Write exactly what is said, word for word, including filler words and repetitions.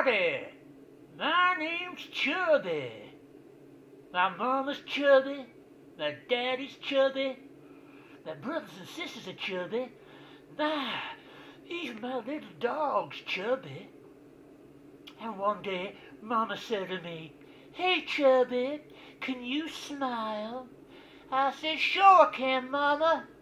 Howdy! My name's Chubby. My mama's chubby. My daddy's chubby. My brothers and sisters are chubby. My, even my little dog's chubby. And one day, Mama said to me, "Hey, Chubby, can you smile?" I said, "Sure I can, Mama."